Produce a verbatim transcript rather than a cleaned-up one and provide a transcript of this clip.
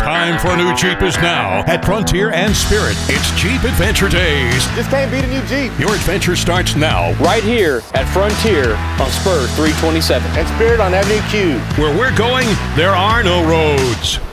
Time for a new Jeep is now at Frontier and Spirit. It's Jeep Adventure Days. Just can't beat a new Jeep. Your adventure starts now. Right here at Frontier on Spur three twenty-seven. And Spirit on Avenue Q. Where we're going, there are no roads.